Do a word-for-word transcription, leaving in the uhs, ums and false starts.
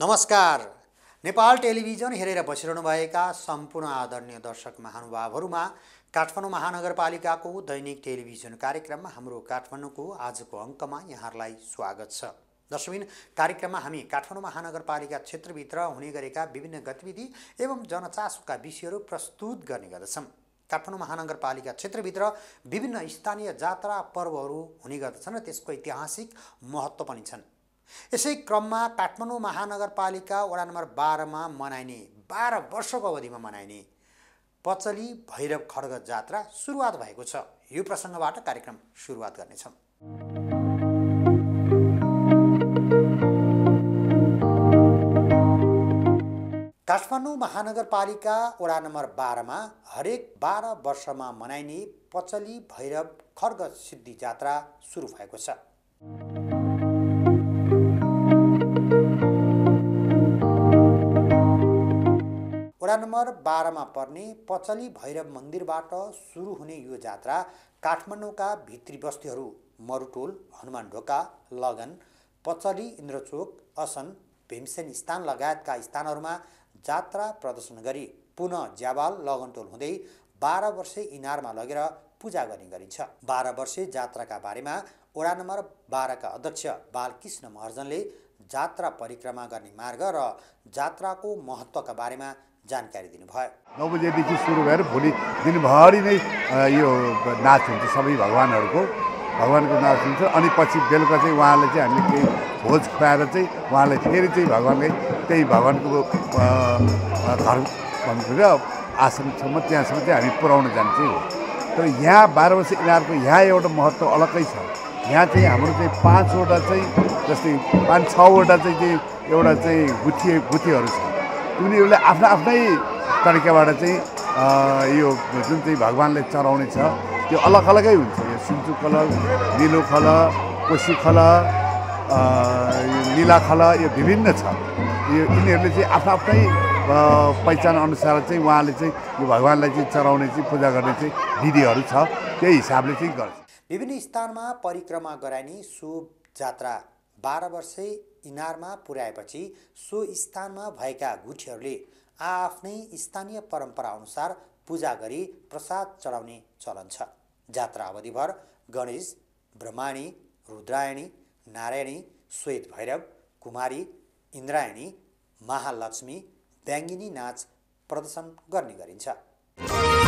नमस्कार। नेपाल टेलिभिजन हेरेर बसिरहनुभएका सम्पूर्ण आदरणीय दर्शक महानुभावहरूमा काठमाडौँ महानगरपालिकाको दैनिक टेलिभिजन कार्यक्रममा हाम्रो काठमाडौँको आजको अङ्कमा यहाँहरूलाई स्वागत छ। दर्शकबिन, कार्यक्रममा हामी काठमाडौँ महानगरपालिका क्षेत्रभित्र हुने गरेका विभिन्न गतिविधि एवं जनचासोका विषयहरू प्रस्तुत गर्ने गर्दछौँ। काठमाडौँ महानगरपालिका क्षेत्रभित्र विभिन्न स्थानीय जात्रा पर्वहरू हुने गर्दछन् र त्यसको ऐतिहासिक महत्त्व पनि छन्। यसै क्रममा काठमाडौँ महानगरपालिका वडा नम्बर बाह्रमा मनाइने बाह्र वर्षको अवधिमा मनाइने पचली भैरव खड्ग जात्रा सुरुवात भएको छ। यो प्रसङ्गबाट कार्यक्रम सुरुवात गर्नेछौँ। काठमाडौँ महानगरपालिका वडा नम्बर बाह्रमा हरेक बाह्र वर्षमा मनाइने पचली भैरव खड्ग सिद्धि जात्रा सुरु भएको छ। वडा नम्बर बाह्रमा पर्ने पचली भैरव मन्दिरबाट सुरु हुने यो जात्रा काठमाडौँका भित्री बस्तीहरू मरुटोल, हनुमान ढोका, लगन, पचली, इन्द्रचोक, असन, भीमसेन स्थान लगायतका स्थानहरूमा जात्रा प्रदर्शन गरी पुनः ज्यावाल, लगनटोल हुँदै बाह्र वर्षे इनारमा लगेर पूजा गर्ने गरिन्छ। बाह्र वर्षे जात्राका बारेमा वडा नम्बर बाह्रका अध्यक्ष बालकृष्ण महर्जनले जात्रा परिक्रमा गर्ने मार्ग र जात्राको महत्त्वका बारेमा जानकारी दिनुभयो। नौ बजेदेखि सुरु भएर भोलि दिनभरि नै यो नाच हुन्छ, सबै भगवान्हरूको भगवानको नाच हुन्छ। अनि पछि बेलुका चाहिँ उहाँलाई चाहिँ हामीले केही भोज खुवाएर चाहिँ उहाँलाई फेरि चाहिँ भगवान्लाई त्यही भगवानको घर भन्नुको आश्रमसम्म त्यहाँसम्म चाहिँ हामी पुर्याउन जान्छौँ। तर यहाँ बाह्र वर्ष इनारको यहाँ एउटा महत्त्व अलग्गै छ। यहाँ चाहिँ हाम्रो चाहिँ पाँचवटा चाहिँ जस्तै पाँच छवटा चाहिँ चाहिँ एउटा चाहिँ गुथी गुथीहरू छ। उनीहरूले आफ्ना आफ्नै तरिकाबाट चाहिँ यो जुन चाहिँ भगवान्लाई चढाउने छ त्यो अलग अलगै हुन्छ। यो सिन्चु खल, निलो खल, कोसी खल, नीला खल, यो विभिन्न छ। यो यिनीहरूले चाहिँ आफ्ना आफ्नै पहिचान अनुसार चाहिँ उहाँले चाहिँ यो भगवान्लाई चाहिँ चढाउने चाहिँ पूजा गर्ने चाहिँ विधिहरू छ, त्यही हिसाबले चाहिँ गर्छ। विभिन्न स्थानमा परिक्रमा गराइने सो जात्रा बाह्र वर्षे इनारमा पुर्याएपछि सो स्थानमा भएका गुठीहरूले आफ्नै स्थानीय परम्परा अनुसार पूजा गरी प्रसाद चढाउने चलन छ। जात्रा अवधिभर गणेश, ब्रह्माणी, रुद्रायणी, नारायणी, श्वेत भैरव, कुमारी, इन्द्रायणी, महालक्ष्मी, ब्याङ्गिनी नाच प्रदर्शन गर्ने गरिन्छ।